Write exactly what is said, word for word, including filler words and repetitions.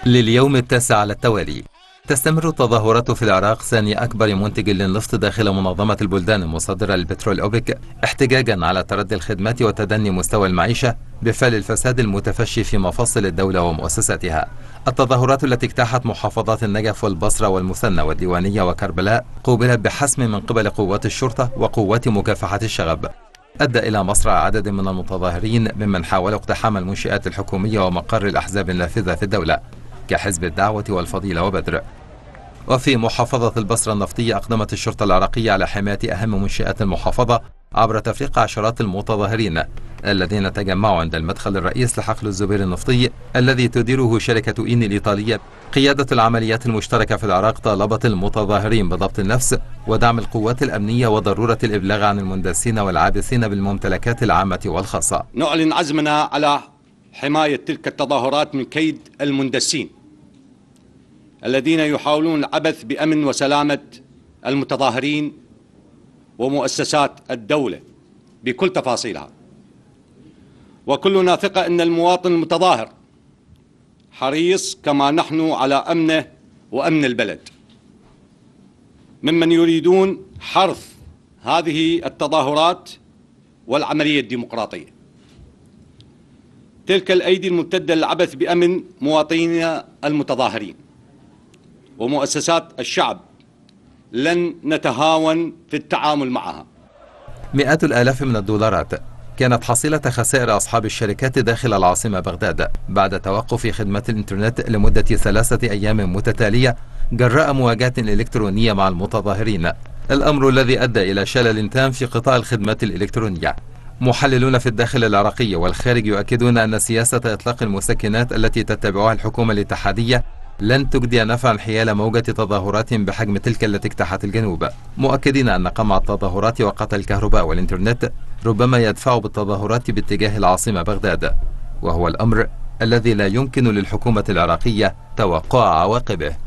لليوم التاسع على التوالي تستمر التظاهرات في العراق ثاني أكبر منتج للنفط داخل منظمة البلدان المصدرة للبترول أوبك، احتجاجا على تردي الخدمات وتدني مستوى المعيشة بفعل الفساد المتفشي في مفاصل الدولة ومؤسساتها. التظاهرات التي اجتاحت محافظات النجف والبصرة والمثنى والديوانية وكربلاء قوبلت بحسم من قبل قوات الشرطة وقوات مكافحة الشغب، أدى إلى مصرع عدد من المتظاهرين ممن حاولوا اقتحام المنشآت الحكومية ومقر الأحزاب النافذة في الدولة كحزب الدعوة والفضيلة وبدر. وفي محافظة البصرة النفطية أقدمت الشرطة العراقية على حماية أهم منشآت المحافظة عبر تفريق عشرات المتظاهرين الذين تجمعوا عند المدخل الرئيس لحقل الزبير النفطي الذي تديره شركة إين الإيطالية. قيادة العمليات المشتركة في العراق طالبت المتظاهرين بضبط النفس ودعم القوات الأمنية وضرورة الإبلاغ عن المندسين والعابثين بالممتلكات العامة والخاصة. نعلن عزمنا على حماية تلك التظاهرات من كيد المندسين الذين يحاولون العبث بأمن وسلامة المتظاهرين ومؤسسات الدولة بكل تفاصيلها، وكلنا ثقة أن المواطن المتظاهر حريص كما نحن على أمنه وأمن البلد ممن يريدون حرث هذه التظاهرات والعملية الديمقراطية. تلك الأيدي الممتدة للعبث بأمن مواطنينا المتظاهرين ومؤسسات الشعب لن نتهاون في التعامل معها. مئات الآلاف من الدولارات كانت حصيلة خسائر أصحاب الشركات داخل العاصمة بغداد بعد توقف خدمات الإنترنت لمدة ثلاثة أيام متتالية جراء مواجهة إلكترونية مع المتظاهرين، الأمر الذي أدى إلى شلل تام في قطاع الخدمات الإلكترونية. محللون في الداخل العراقي والخارج يؤكدون أن سياسة إطلاق المسكنات التي تتبعها الحكومة الاتحادية لن تجدي نفعا حيال موجة تظاهرات بحجم تلك التي اجتاحت الجنوب، مؤكدين أن قمع التظاهرات وقطع الكهرباء والإنترنت ربما يدفع بالتظاهرات باتجاه العاصمة بغداد، وهو الأمر الذي لا يمكن للحكومة العراقية توقع عواقبه.